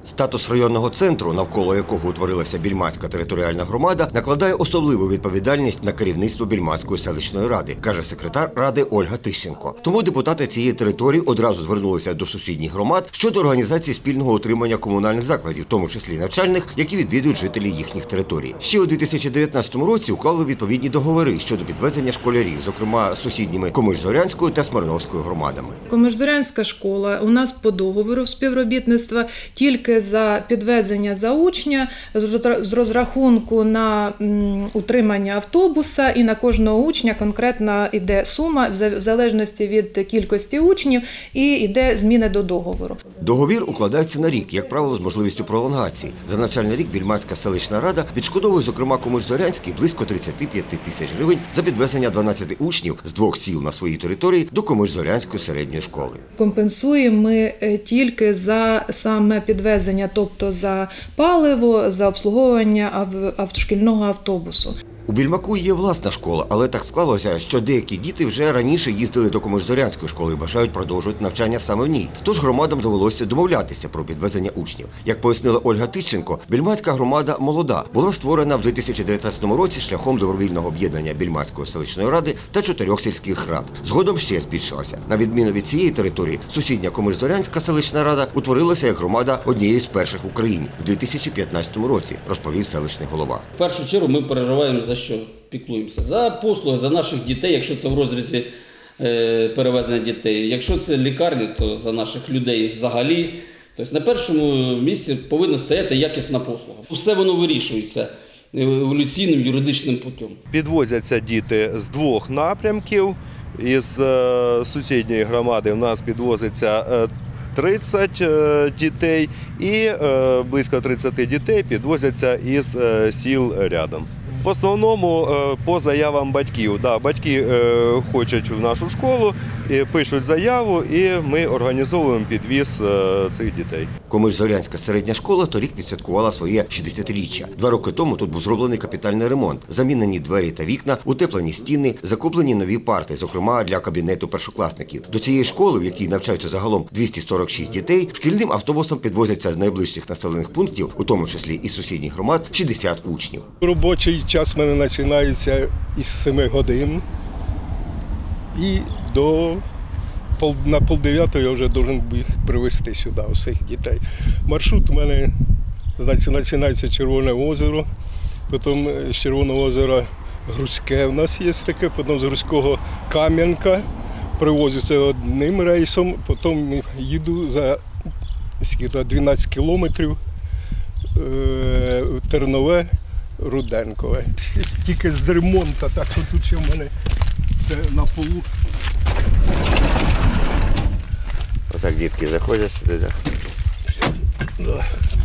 Статус районного центру, навколо якого утворилася Більмацька територіальна громада, накладає особливу відповідальність на керівництво Більмацької селищної ради, каже секретар ради Ольга Тищенко. Тому депутати цієї території одразу звернулися до сусідніх громад щодо організації спільного утримання комунальних закладів, в тому числі навчальних, які відвідують жителі їхніх територій. Ще у 2019 році уклали відповідні договори щодо підвезення школярів, зокрема з сусідніми Комиш-Зорянською та Смирновською громадами. Комиш-Зорянська школа у нас по договору співробітництва тільки за підвезення за учня, з розрахунку на утримання автобуса, і на кожного учня конкретно йде сума в залежності від кількості учнів і йде зміни до договору. Договір укладається на рік, як правило, з можливістю пролонгації. За навчальний рік Більмацька селищна рада відшкодовує, зокрема, Комиш-Зорянській близько 35 тисяч гривень за підвезення 12 учнів з 2 сіл на своїй території до Комиш-Зорянської середньої школи. Компенсуємо ми тільки за саме підвезення, тобто за паливо, за обслуговування шкільного автобусу. У Більмаку є власна школа, але так склалося, що деякі діти вже раніше їздили до Комиш-Зорянської школи і бажають продовжувати навчання саме в ній. Тож громадам довелося домовлятися про підвезення учнів. Як пояснила Ольга Тищенко, Більмацька громада молода, була створена в 2019 році шляхом добровільного об'єднання Більмацької селищної ради та 4 сільських рад. Згодом ще збільшилася. На відміну від цієї території, сусідня Комиш-Зорянська селищна рада утворилася як громада однієї з перших в Україні в 2015 році, розповів селищний голова. В першу чергу ми переживаємо за що піклуємося? За послуги, за наших дітей, якщо це в розрізі перевезення дітей. Якщо це лікарні, то за наших людей взагалі. Тобто на першому місці повинна стояти якісна послуга. Все воно вирішується еволюційним юридичним путем. Підвозяться діти з 2 напрямків. Із сусідньої громади в нас підвозиться 30 дітей і близько 30 дітей підвозяться із сіл рядом. В основному по заявам батьків. Батьки хочуть в нашу школу, пишуть заяву і ми організовуємо підвіз цих дітей. Комиш-Зорянська середня школа торік відсвяткувала своє 60-річчя. 2 роки тому тут був зроблений капітальний ремонт. Замінені двері та вікна, утеплені стіни, закуплені нові парти, зокрема для кабінету першокласників. До цієї школи, в якій навчаються загалом 246 дітей, шкільним автобусом підвозяться з найближчих населених пунктів, у тому числі із сусідніх громад, 60 учнів. Робочий час в мене починається із 7 годин і на 8:30 я вже повинен їх привезти сюди, усіх дітей. Маршрут у мене починається Червоне озеро, потім з Червоного озера Грузьке у нас є таке, потім з Грузького Кам'янка, привозиться одним рейсом, потім їду за 12 кілометрів Тернове, Руденкове. Тільки з ремонту, так що тут ще в мене все на полу. Отак дітки заходять сюди, так? Да.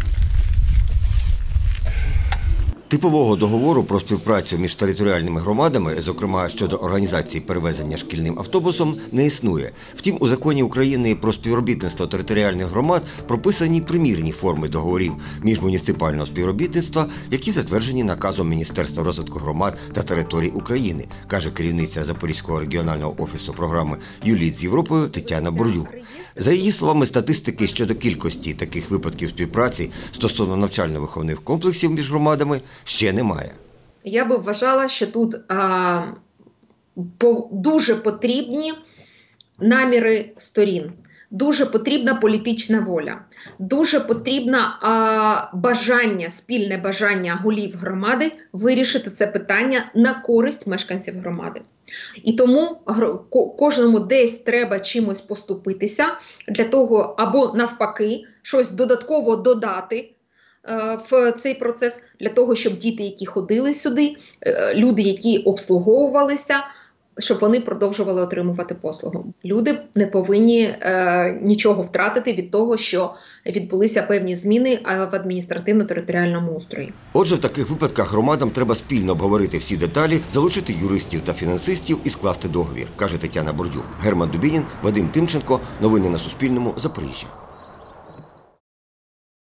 Типового договору про співпрацю між територіальними громадами, зокрема щодо організації перевезення шкільним автобусом, не існує. Втім, у Законі України про співробітництво територіальних громад прописані примірні форми договорів міжмуніципального співробітництва, які затверджені наказом Міністерства розвитку громад та територій України, каже керівниця Запорізького регіонального офісу програми «Юліт з Європою» Тетяна Бурдюк. За її словами, статистики щодо кількості таких випадків співпраці стосовно навчально-виховних комплексів між громадами ще немає. Я би вважала, що тут дуже потрібні наміри сторін, дуже потрібна політична воля, дуже потрібна спільне бажання голів громади вирішити це питання на користь мешканців громади. І тому кожному десь треба чимось поступитися для того, або навпаки, щось додатково додати в цей процес, для того, щоб діти, які ходили сюди, люди, які обслуговувалися, щоб вони продовжували отримувати послугу. Люди не повинні нічого втратити від того, що відбулися певні зміни в адміністративно-територіальному устрої. Отже, в таких випадках громадам треба спільно обговорити всі деталі, залучити юристів та фінансистів і скласти договір, каже Тетяна Бурдюк. Герман Дубінін, Вадим Тимченко. Новини на Суспільному. Запоріжжя.